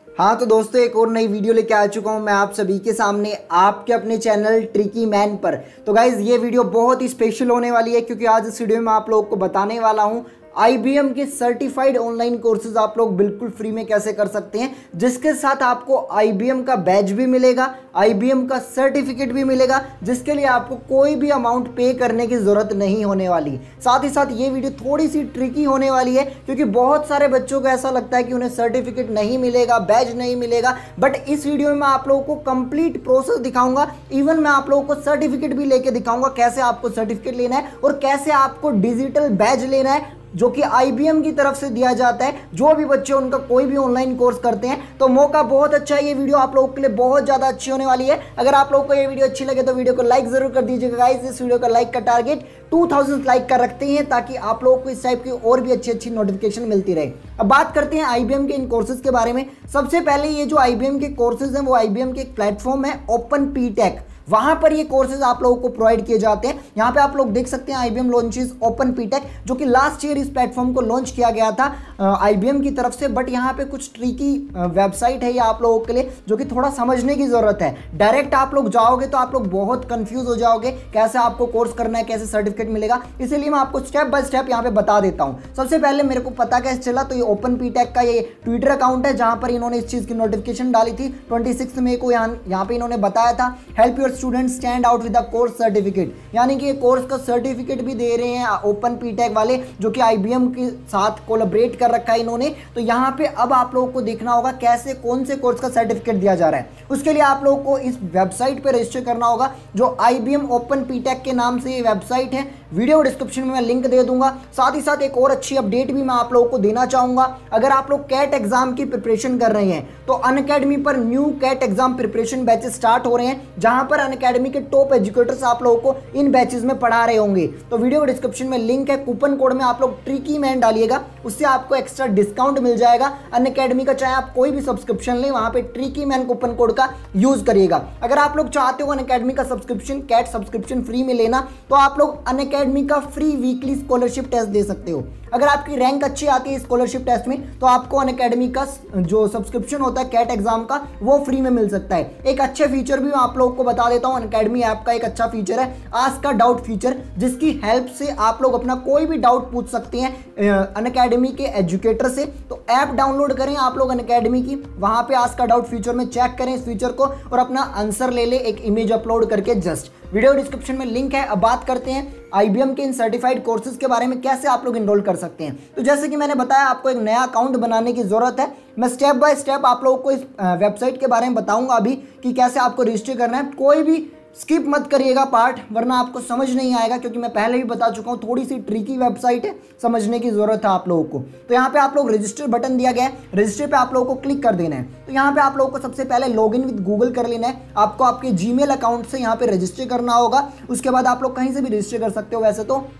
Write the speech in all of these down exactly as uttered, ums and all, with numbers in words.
हाँ तो दोस्तों, एक और नई वीडियो लेके आ चुका हूँ मैं आप सभी के सामने आपके अपने चैनल ट्रिकी मैन पर। तो गाइज ये वीडियो बहुत ही स्पेशल होने वाली है क्योंकि आज इस वीडियो में आप लोगों को बताने वाला हूँ आई बी एम के सर्टिफाइड ऑनलाइन कोर्सेज आप लोग बिल्कुल फ्री में कैसे कर सकते हैं, जिसके साथ आपको आई बी एम का बैच भी मिलेगा, आई बी एम का सर्टिफिकेट भी मिलेगा, जिसके लिए आपको कोई भी अमाउंट पे करने की ज़रूरत नहीं होने वाली। साथ ही साथ ये वीडियो थोड़ी सी ट्रिकी होने वाली है क्योंकि बहुत सारे बच्चों को ऐसा लगता है कि उन्हें सर्टिफिकेट नहीं मिलेगा, बैच नहीं मिलेगा, बट इस वीडियो में मैं आप लोगों को कंप्लीट प्रोसेस दिखाऊंगा। इवन मैं आप लोगों को सर्टिफिकेट भी लेके दिखाऊंगा, कैसे आपको सर्टिफिकेट लेना है और कैसे आपको डिजिटल बैच लेना है जो कि आई बी एम की तरफ से दिया जाता है। जो भी बच्चे उनका कोई भी ऑनलाइन कोर्स करते हैं तो मौका बहुत अच्छा है, ये वीडियो आप लोगों के लिए बहुत ज़्यादा अच्छी होने वाली है। अगर आप लोगों को ये वीडियो अच्छी लगे तो वीडियो को लाइक जरूर कर दीजिएगा गाइस। इस वीडियो का लाइक का टारगेट टू थाउजेंड लाइक का रखते हैं ताकि आप लोगों को इस टाइप की और भी अच्छी अच्छी नोटिफिकेशन मिलती रहे। अब बात करते हैं आई बी एम के इन कोर्सेज के बारे में। सबसे पहले ये जो आई बी एम के कोर्सेज हैं वो आई बी एम के एक प्लेटफॉर्म है ओपन पी टेक, वहां पर ये कोर्सेज आप लोगों को प्रोवाइड किए जाते हैं। यहां पे आप लोग देख सकते हैं I B M launches open P tech, जो कि लास्ट ईयर इस प्लेटफॉर्म को लॉन्च किया गया था आई बी एम की तरफ से। बट यहां पे कुछ ट्रिकी वेबसाइट है ये आप लोगों के लिए, जो कि थोड़ा समझने की जरूरत है। डायरेक्ट आप लोग जाओगे तो आप लोग बहुत कंफ्यूज हो जाओगे कैसे आपको कोर्स करना है, कैसे सर्टिफिकेट मिलेगा। इसीलिए मैं आपको स्टेप बाय स्टेप यहाँ पे बता देता हूँ। सबसे पहले मेरे को पता कैसे चला, तो ये ओपन पी टेक का ये ट्विटर अकाउंट है जहां पर इन्होंने इस चीज की नोटिफिकेशन डाली थी ट्वेंटी सिक्स मई को। यहाँ यहाँ पे इन्होंने बताया था help your student stand out with the course certificate, यानी कि ये कोर्स का सर्टिफिकेट भी दे रहे हैं ओपन पी टेक वाले, जो कि आई बी एम के साथ कोलैबोरेट कर रखा है इन्होंने। तो यहाँ पे अब आप लोगों को देखना होगा कैसे कौन से कोर्स का सर्टिफिकेट दिया जा रहा है। उसके लिए आप लोगों को इस वेबसाइट पे रजिस्टर करना होगा जो I B M open P tech के नाम से ये वेबसाइट है। वीडियो डिस्क्रिप्शन में मैं लिंक दे दूंगा। साथ ही साथ एक और अच्छी अपडेट भी मैं आप लोगों को देना चाहूंगा। अगर आप लोग कैट एग्जाम की प्रिपरेशन कर रहे हैं तो अनअकैडमी पर new CAT exam preparation batches start हो रहे हैं, जहां पर अनअकैडमी के टॉप एजुकेटर्स आप लोगों को इन बैचेस में पढ़ा रहे होंगे। तो वीडियो डिस्क्रिप्शन में लिंक है, कूपन कोड में आप लोग ट्रिकी मैन डालिएगा, उससे आपको एक्स्ट्रा डिस्काउंट मिल जाएगा अनअकैडमी का। चाहे आप कोई भी सब्सक्रिप्शन लें, वहां पे ट्रिकी मैन कूपन कोड का यूज करिएगा। अगर आप लोग चाहते हो अनअकैडमी का सब्सक्रिप्शन, कैट सब्सक्रिप्शन फ्री में लेना, तो आप लोग अनअकैडमी का फ्री वीकली स्कॉलरशिप टेस्ट दे सकते हो। अगर आपकी रैंक अच्छी आती है स्कॉलरशिप टेस्ट में तो आपको अनअकैडमी का जो सब्सक्रिप्शन होता है कैट एग्जाम का वो फ्री में मिल सकता है। एक अच्छे फीचर भी मैं आप लोगों को बता देता हूं, अनअकैडमी ऐप का एक अच्छा फीचर है आस्क का डाउट फीचर, जिसकी हेल्प से आप लोग अपना कोई भी डाउट पूछ सकते हैं अनअकैडमी के एजुकेटर से। तो ऐप डाउनलोड करें आप लोग अनअकैडमी की, वहां पे आस्क का डाउट फीचर में चेक करें इस फीचर को और अपना आंसर ले ले एक इमेज अपलोड करके। जस्ट वीडियो डिस्क्रिप्शन में लिंक है। अब बात करते हैं आई बी एम के इन सर्टिफाइड कोर्सेज के बारे में, कैसे आप लोग इनरोल कर सकते हैं। तो जैसे कि मैंने बताया आपको एक नया अकाउंट बनाने की जरूरत है। मैं स्टेप बाय स्टेप आप लोगों को इस वेबसाइट के बारे में बताऊंगा अभी कि कैसे आपको रजिस्टर करना है। कोई भी स्किप मत करिएगा पार्ट, वरना आपको समझ नहीं आएगा, क्योंकि मैं पहले भी बता चुका हूँ थोड़ी सी ट्रिकी वेबसाइट है, समझने की जरूरत है आप लोगों को। तो यहाँ पे आप लोग रजिस्टर बटन दिया गया है, रजिस्टर पे आप लोगों को क्लिक कर देना है। तो यहाँ पे आप लोगों को सबसे पहले लॉगिन विद गूगल कर लेना है। आपको आपके जीमेल अकाउंट से यहाँ पे रजिस्टर करना होगा। उसके बाद आप लोग कहीं से भी रजिस्टर कर सकते हो वैसे तो।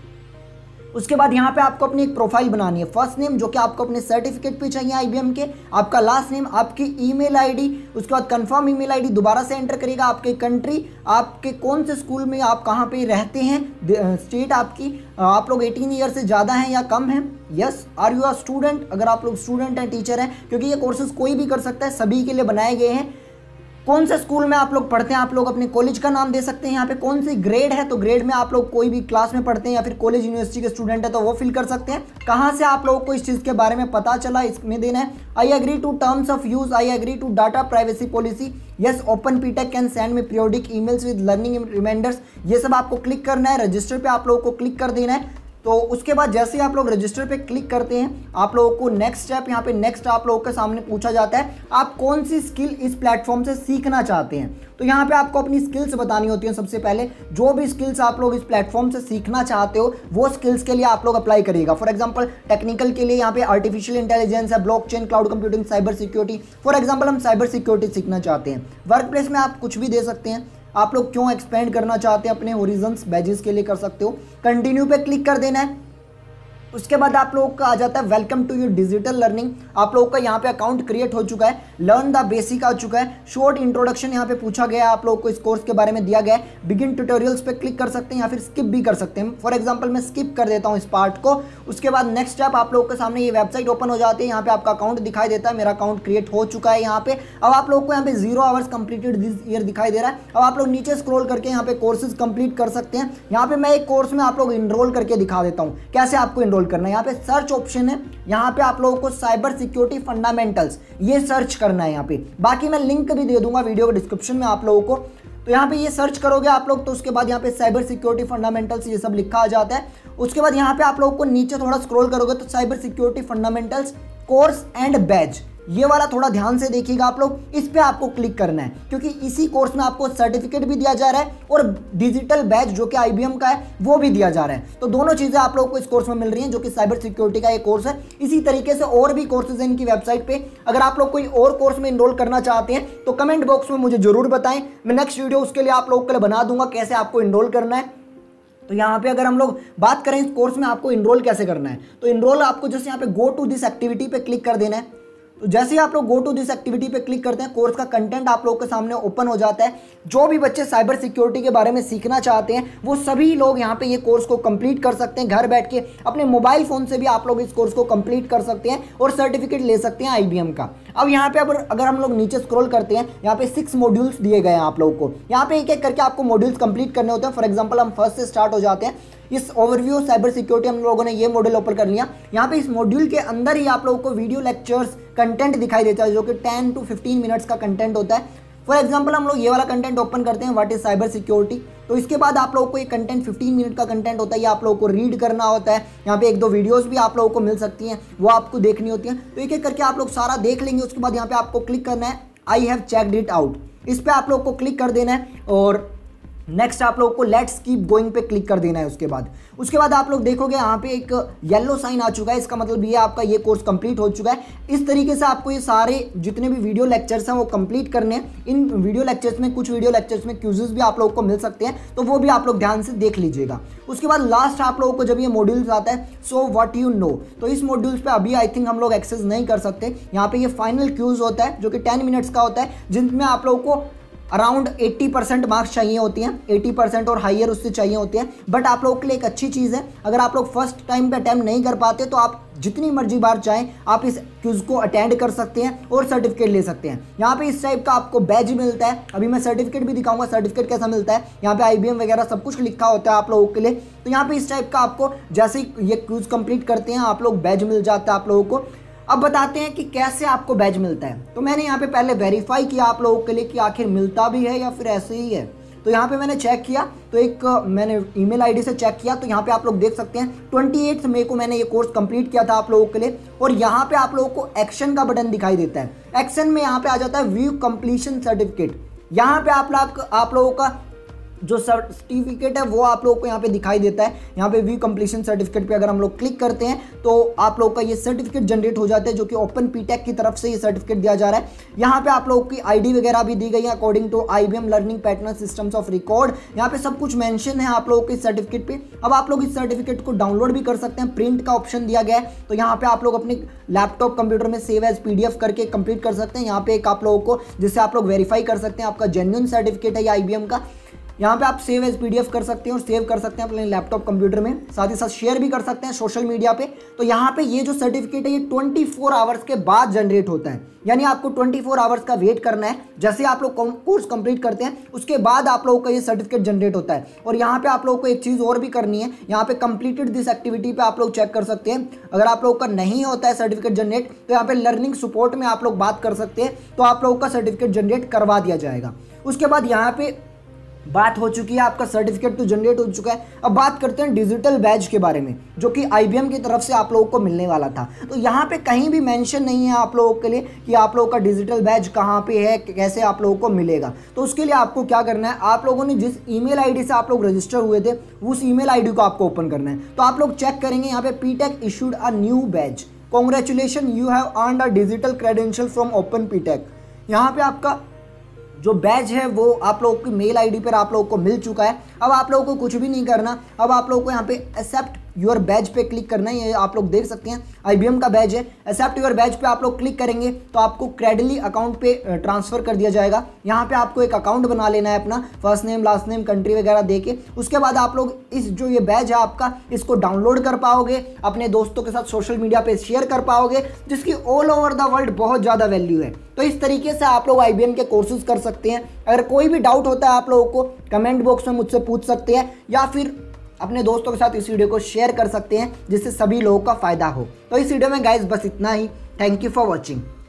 उसके बाद यहाँ पे आपको अपनी एक प्रोफाइल बनानी है। फर्स्ट नेम जो कि आपको अपने सर्टिफिकेट पे चाहिए आई बी एम के, आपका लास्ट नेम, आपकी ईमेल आईडी, उसके बाद कंफर्म ईमेल आईडी दोबारा से एंटर करिएगा, आपके कंट्री, आपके कौन से स्कूल में आप कहाँ पे रहते हैं, स्टेट आपकी, आप लोग अठारह ईयर से ज़्यादा हैं या कम हैं, yes, are you are student, अगर आप लोग स्टूडेंट हैं, टीचर हैं, क्योंकि ये कोर्सेज कोई भी कर सकता है, सभी के लिए बनाए गए हैं। कौन से स्कूल में आप लोग पढ़ते हैं, आप लोग अपने कॉलेज का नाम दे सकते हैं। यहाँ पे कौन सी ग्रेड है, तो ग्रेड में आप लोग कोई भी क्लास में पढ़ते हैं या फिर कॉलेज यूनिवर्सिटी के स्टूडेंट है तो वो फिल कर सकते हैं। कहाँ से आप लोगों को इस चीज़ के बारे में पता चला, इसमें देना है I agree to terms of use, I agree to data privacy policy, yes open P tech can send me periodic emails with learning reminders. ये सब आपको क्लिक करना है। रजिस्टर पे आप लोगों को क्लिक कर देना है। तो उसके बाद जैसे ही आप लोग रजिस्टर पे क्लिक करते हैं, आप लोगों को नेक्स्ट स्टेप यहाँ पे नेक्स्ट आप लोगों के सामने पूछा जाता है आप कौन सी स्किल इस प्लेटफॉर्म से सीखना चाहते हैं। तो यहाँ पे आपको अपनी स्किल्स बतानी होती है। सबसे पहले जो भी स्किल्स आप लोग इस प्लेटफॉर्म से सीखना चाहते हो वो स्किल्स के लिए आप लोग अप्लाई करिएगा। फॉर एग्जांपल टेक्निकल के लिए यहाँ पे आर्टिफिशियल इंटेलिजेंस है, blockchain, cloud computing, cyber security. For example हम साइबर सिक्योरिटी सीखना चाहते हैं। वर्क प्लेस में आप कुछ भी दे सकते हैं। आप लोग क्यों एक्सपेंड करना चाहते हैं अपने होरिजन्स, बैजेस के लिए कर सकते हो। कंटिन्यू पे क्लिक कर देना है। उसके बाद आप लोगों का आ जाता है welcome to your digital learning. आप लोगों का यहाँ पे अकाउंट क्रिएट हो चुका है, लर्न द बेसिक आ चुका है, शॉर्ट इंट्रोडक्शन यहाँ पे पूछा गया है, आप लोगों को इस कोर्स के बारे में दिया गया है। बिगिन ट्यूटोरियल्स पे क्लिक कर सकते हैं या फिर स्किप भी कर सकते हैं। फॉर एग्जांपल मैं स्किप कर देता हूँ इस पार्ट को। उसके बाद नेक्स्ट स्टेप आप लोगों के सामने ये वेबसाइट ओपन हो जाती है। यहाँ पे आपका अकाउंट दिखाई देता है, मेरा अकाउंट क्रिएट हो चुका है यहाँ पे। अब आप लोगों को यहाँ पे zero hours completed this year दिखाई दे रहा है। अब आप लोग नीचे स्क्रॉल करके यहाँ पे कोर्सेज कंप्लीट कर सकते हैं। यहाँ पे मैं एक कोर्स में आप लोग इनरोल करके दिखा देता हूँ कैसे आपको इनरोल करना है। यहाँ पे सर्च ऑप्शन है, यहाँ पे आप लोगों को साइबर सिक्योरिटी फंडामेंटल्स ये सर्च करना है यहाँ पे। बाकी मैं लिंक भी दे दूंगा वीडियो के डिस्क्रिप्शन में आप लोगों को। तो यहाँ पे ये सर्च करोगे आप लोग तो उसके बाद यहाँ पे साइबर सिक्योरिटी फंडामेंटल्स ये सब लिखा आ जाता है। उसके बाद यहाँ पे आप लोगों को नीचे थोड़ा स्क्रॉल करोगे तो cyber security fundamentals course and batch ये वाला थोड़ा ध्यान से देखिएगा आप लोग, इस पे आपको क्लिक करना है क्योंकि इसी कोर्स में आपको सर्टिफिकेट भी दिया जा रहा है और डिजिटल बैच जो कि आईबीएम का है वो भी दिया जा रहा है। तो दोनों चीजें आप लोगों को इस कोर्स में मिल रही हैं जो कि साइबर सिक्योरिटी का एक कोर्स है। इसी तरीके से और भी कोर्सेज हैं इनकी वेबसाइट पे। अगर आप लोग कोई और कोर्स में इनरोल करना चाहते हैं तो कमेंट बॉक्स में मुझे जरूर बताएं, मैं नेक्स्ट वीडियो उसके लिए आप लोगों के लिए बना दूंगा कैसे आपको इनरोल करना है। तो यहाँ पे अगर हम लोग बात करें इस कोर्स में आपको इनरोल कैसे करना है, तो इनरोल आपको जैसे यहाँ पे गो टू दिस एक्टिविटी पे क्लिक कर देना है। तो जैसे ही आप लोग गो टू दिस एक्टिविटी पे क्लिक करते हैं कोर्स का कंटेंट आप लोगों के सामने ओपन हो जाता है। जो भी बच्चे साइबर सिक्योरिटी के बारे में सीखना चाहते हैं वो सभी लोग यहाँ पे ये कोर्स को कंप्लीट कर सकते हैं। घर बैठ के अपने मोबाइल फोन से भी आप लोग इस कोर्स को कंप्लीट कर सकते हैं और सर्टिफिकेट ले सकते हैं आईबीएम का। अब यहाँ पे अगर अगर हम लोग नीचे स्क्रॉल करते हैं यहाँ पे सिक्स मॉड्यूल्स दिए गए हैं आप लोगों को। यहाँ पे एक एक करके आपको मॉड्यूल्स कंप्लीट करने होते हैं। फॉर एग्जांपल हम फर्स्ट से स्टार्ट हो जाते हैं। इस ओवरव्यू साइबर सिक्योरिटी हम लोगों ने ये मॉड्यूल ओपन कर लिया। यहाँ पे इस मॉड्यूल के अंदर ही आप लोगों को वीडियो लेक्चर्स कंटेंट दिखाई देता है जो कि टेन टू फिफ्टीन मिनट्स का कंटेंट होता है। फॉर एग्जांपल हम लोग ये वाला कंटेंट ओपन करते हैं, व्हाट इज साइबर सिक्योरिटी। तो इसके बाद आप लोगों को ये कंटेंट फिफ्टीन मिनट का कंटेंट होता है, ये आप लोगों को रीड करना होता है। यहाँ पे एक दो वीडियोस भी आप लोगों को मिल सकती हैं, वो आपको देखनी होती हैं। तो एक एक करके आप लोग सारा देख लेंगे। उसके बाद यहाँ पे आपको क्लिक करना है I have checked it out, इस पर आप लोग को क्लिक कर देना है और नेक्स्ट आप लोगों को लेट्स कीप गोइंग पे क्लिक कर देना है। उसके बाद उसके बाद आप लोग देखोगे यहाँ पे एक येलो साइन आ चुका है, इसका मतलब ये आपका ये कोर्स कंप्लीट हो चुका है। इस तरीके से आपको ये सारे जितने भी वीडियो लेक्चर्स हैं वो कंप्लीट करने हैं। इन वीडियो लेक्चर्स में कुछ वीडियो लेक्चर्स में क्विज़ेस भी आप लोगों को मिल सकते हैं, तो वो भी आप लोग ध्यान से देख लीजिएगा। उसके बाद लास्ट आप लोगों को जब ये मॉड्यूल्स आता है सो व्हाट यू नो, तो इस मॉड्यूल्स पे अभी आई थिंक हम लोग एक्सेस नहीं कर सकते। यहाँ पे ये फाइनल क्यूज होता है जो कि टेन मिनट्स का होता है, जिनमें आप लोगों को अराउंड अस्सी परसेंट मार्क्स चाहिए होती हैं, अस्सी परसेंट और हायर उससे चाहिए होते हैं। बट आप लोगों के लिए एक अच्छी चीज़ है, अगर आप लोग फर्स्ट टाइम पे अटैम्प्ट नहीं कर पाते तो आप जितनी मर्जी बार चाहें आप इस क्विज को अटेंड कर सकते हैं और सर्टिफिकेट ले सकते हैं। यहाँ पे इस टाइप का आपको बैज मिलता है। अभी मैं सर्टिफिकेट भी दिखाऊंगा सर्टिफिकेट कैसा मिलता है। यहाँ पे आईबीएम वगैरह सब कुछ लिखा होता है आप लोगों के लिए। तो यहाँ पे इस टाइप का आपको जैसे ही ये क्विज कंप्लीट करते हैं आप लोग बैज मिल जाता है आप लोगों को। अब बताते हैं कि कैसे आपको बैज मिलता है। तो मैंने यहाँ पे पहले वेरीफाई किया आप लोगों के लिए कि आखिर मिलता भी है या फिर ऐसे ही है। तो यहाँ पे मैंने चेक किया, तो एक मैंने ईमेल आईडी से चेक किया। तो यहाँ पे आप लोग देख सकते हैं अट्ठाईस मई को मैंने ये कोर्स कंप्लीट किया था आप लोगों के लिए। और यहाँ पे आप लोगों को एक्शन का बटन दिखाई देता है। एक्शन में यहाँ पे आ जाता है व्यू कंप्लीशन सर्टिफिकेट। यहाँ पे आप लोग आप लोगों का जो सर्टिफिकेट है वो आप लोगों को यहाँ पे दिखाई देता है। यहाँ पे वी कंप्लीशन सर्टिफिकेट पे अगर हम लोग क्लिक करते हैं तो आप लोगों का ये सर्टिफिकेट जनरेट हो जाता है जो कि ओपन पीटेक की तरफ से ये सर्टिफिकेट दिया जा रहा है। यहाँ पे आप लोगों की आईडी वगैरह भी दी गई है according to IBM learning pattern systems of record. यहाँ पे सब कुछ मेंशन है आप लोगों के सर्टिफिकेट पे। अब आप लोग इस सर्टिफिकेट को डाउनलोड भी कर सकते हैं, प्रिंट का ऑप्शन दिया गया है। तो यहाँ पे आप लोग अपने लैपटॉप कंप्यूटर में सेव एज पीडीएफ करके कंप्लीट कर सकते हैं। यहाँ पे एक आप लोगों को जिससे आप लोग वेरीफाई कर सकते हैं आपका जेन्युइन सर्टिफिकेट है या आईबीएम का। यहाँ पे आप सेव एज पीडीएफ कर सकते हैं और सेव कर सकते हैं अपने लैपटॉप कंप्यूटर में, साथ ही साथ शेयर भी कर सकते हैं सोशल मीडिया पे। तो यहाँ पे ये जो सर्टिफिकेट है ये चौबीस आवर्स के बाद जनरेट होता है, यानी आपको चौबीस आवर्स का वेट करना है। जैसे आप लोग कोर्स कंप्लीट करते हैं उसके बाद आप लोगों का ये सर्टिफिकेट जनरेट होता है। और यहाँ पे आप लोगों को एक चीज़ और भी करनी है, यहाँ पे कंप्लीटेड दिस एक्टिविटी पे आप लोग चेक कर सकते हैं। अगर आप लोगों का नहीं होता है सर्टिफिकेट जनरेट तो यहाँ पे लर्निंग सपोर्ट में आप लोग बात कर सकते हैं, तो आप लोगों का सर्टिफिकेट जनरेट करवा दिया जाएगा। उसके बाद यहाँ पे बात हो चुकी है, आपका सर्टिफिकेट तो जनरेट हो चुका है। अब बात करते हैं डिजिटल बैज के बारे में जो कि आईबीएम की तरफ से आप लोगों को मिलने वाला था। तो यहाँ पे कहीं भी मेंशन नहीं है आप लोगों के लिए कि आप लोगों का डिजिटल बैज कहाँ पे है, कैसे आप लोगों को मिलेगा। तो उसके लिए आपको क्या करना है, आप लोगों ने जिस ईमेल आईडी से आप लोग रजिस्टर हुए थे उस ईमेल आईडी को आपको ओपन करना है। तो आप लोग चेक करेंगे यहाँ पे P tech issued a new badge, congratulation you have earned a digital credential from open P tech. यहाँ पे आपका जो बैच है वो आप लोगों की मेल आईडी पर आप लोगों को मिल चुका है। अब आप लोगों को कुछ भी नहीं करना, अब आप लोगों को यहाँ पे एक्सेप्ट योर बैज पे क्लिक करना है। ये आप लोग देख सकते हैं आईबीएम का बैज है। एक्सेप्ट योर बैज पे आप लोग क्लिक करेंगे तो आपको क्रेडिली अकाउंट पे ट्रांसफर कर दिया जाएगा। यहाँ पे आपको एक अकाउंट बना लेना है अपना, first name last name country वगैरह देके। उसके बाद आप लोग इस जो ये बैज है आपका, इसको डाउनलोड कर पाओगे, अपने दोस्तों के साथ सोशल मीडिया पे शेयर कर पाओगे, जिसकी ऑल ओवर द वर्ल्ड बहुत ज़्यादा वैल्यू है। तो इस तरीके से आप लोग आईबीएम के कोर्सेज कर सकते हैं। अगर कोई भी डाउट होता है आप लोगों को कमेंट बॉक्स में मुझसे पूछ सकते हैं, या फिर अपने दोस्तों के साथ इस वीडियो को शेयर कर सकते हैं जिससे सभी लोगों का फायदा हो। तो इस वीडियो में गाइस बस इतना ही। Thank you for watching.